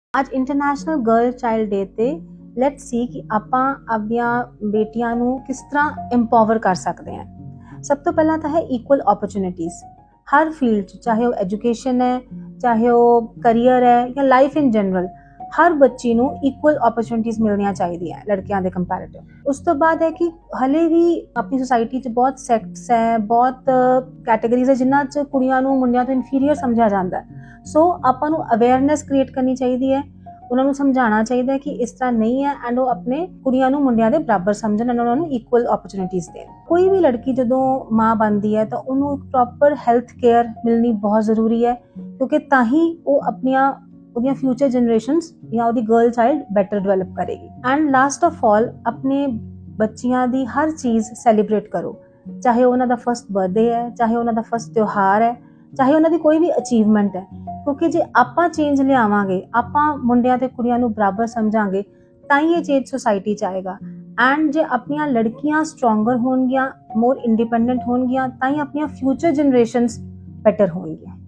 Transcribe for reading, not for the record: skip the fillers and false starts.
ਅੱਜ international girl child ਡੇ ਤੇ let's see ਕਿ ਆਪਾਂ ਆਪਣੀਆਂ ਬੇਟੀਆਂ ਨੂੰ ਕਿਸ ਤਰ੍ਹਾਂ ਇੰਪਾਵਰ ਕਰ ਸਕਦੇ ਹਾਂ। ਸਭ ਤੋਂ ਪਹਿਲਾਂ ਤਾਂ ਹੈ ਇਕੁਅਲ ਓਪਰਚੁਨਿਟੀਜ਼ ਹਰ ਫੀਲਡ 'ਚ, ਚਾਹੇ ਉਹ ਐਜੂਕੇਸ਼ਨ ਹੈ, ਚਾਹੇ ਉਹ ਕਰੀਅਰ ਹੈ ਜਾਂ ਲਾਈਫ ਇਨ ਜਨਰਲ, ਹਰ ਬੱਚੀ ਨੂੰ ਇਕੁਅਲ ਓਪਰਚੁਨਿਟੀਜ਼ ਮਿਲਣੀਆਂ ਚਾਹੀਦੀਆਂ ਲੜਕਿਆਂ ਦੇ ਕੰਪੈਰੀਟਿਵ। ਉਸ ਤੋਂ ਬਾਅਦ ਹੈ ਕਿ ਹਲੇ ਵੀ ਆਪਣੀ ਸੋਸਾਇਟੀ 'ਚ ਬਹੁਤ ਸੈਕਟਸ ਹੈ, ਬਹੁਤ ਕੈਟਾਗਰੀਜ਼ ਹੈ ਜਿਨ੍ਹਾਂ 'ਚ ਕੁੜੀਆਂ ਨੂੰ ਮੁੰਡਿਆਂ ਤੋਂ ਇਨਫੀਰੀਅਰ ਸਮਝਿਆ ਜਾਂਦਾ ਹੈ। ਸੋ ਆਪਾਂ ਨੂੰ ਅਵੇਅਰਨੈਸ ਕ੍ਰੀਏਟ ਕਰਨੀ ਚਾਹੀਦੀ ਹੈ, ਉਹਨਾਂ ਨੂੰ ਸਮਝਾਉਣਾ ਚਾਹੀਦਾ ਹੈ ਕਿ ਇਸ ਤਰ੍ਹਾਂ ਨਹੀਂ ਹੈ ਐਂਡ ਉਹ ਆਪਣੇ ਕੁੜੀਆਂ ਨੂੰ ਮੁੰਡਿਆਂ ਦੇ ਬਰਾਬਰ ਸਮਝਣ ਐਂਡ ਉਹਨਾਂ ਨੂੰ ਇਕੁਅਲ ਓਪਰਚੁਨਿਟੀਜ਼ ਦੇਣ। ਕੋਈ ਵੀ ਲੜਕੀ ਜਦੋਂ ਮਾਂ ਬਣਦੀ ਹੈ ਤਾਂ ਉਹਨੂੰ ਇੱਕ ਪ੍ਰੋਪਰ ਹੈਲਥ ਕੇਅਰ ਮਿਲਣੀ ਬਹੁਤ ਜ਼ਰੂਰੀ ਹੈ, ਕਿਉਂਕਿ ਤਾਂ ਹੀ ਉਹ ਉਹਦੀਆਂ ਫਿਊਚਰ ਜਨਰੇਸ਼ਨਸ ਜਾਂ ਉਹਦੀ ਗਰਲ ਚਾਈਲਡ ਬੈਟਰ ਡਿਵੈਲਪ ਕਰੇਗੀ। ਐਂਡ ਲਾਸਟ ਆਫ ਆਲ, ਆਪਣੇ ਬੱਚਿਆਂ ਦੀ ਹਰ ਚੀਜ਼ ਸੈਲੀਬ੍ਰੇਟ ਕਰੋ, ਚਾਹੇ ਉਹਨਾਂ ਦਾ ਫਸਟ ਬਰਥਡੇ ਹੈ, ਚਾਹੇ ਉਹਨਾਂ ਦਾ ਫਸਟ ਤਿਉਹਾਰ ਹੈ, ਚਾਹੇ ਉਹਨਾਂ ਦੀ ਕੋਈ ਵੀ ਅਚੀਵਮੈਂਟ ਹੈ। ਕਿਉਂਕਿ ਜੇ ਆਪਾਂ ਚੇਂਜ ਲਿਆਵਾਂਗੇ, ਆਪਾਂ ਮੁੰਡਿਆਂ ਤੇ ਕੁੜੀਆਂ ਨੂੰ ਬਰਾਬਰ ਸਮਝਾਂਗੇ, ਤਾਂ ਹੀ ਇਹ ਚੇਂਜ ਸੋਸਾਇਟੀ 'ਚ ਆਏਗਾ। ਐਂਡ ਜੇ ਆਪਣੀਆਂ ਲੜਕੀਆਂ ਸਟਰੋਂਗਰ ਹੋਣਗੀਆਂ, ਮੋਰ ਇੰਡੀਪੈਂਡੈਂਟ ਹੋਣਗੀਆਂ, ਤਾਂ ਹੀ ਆਪਣੀਆਂ ਫਿਊਚਰ ਜਨਰੇਸ਼ਨਸ ਬੈਟਰ ਹੋਣਗੀਆਂ।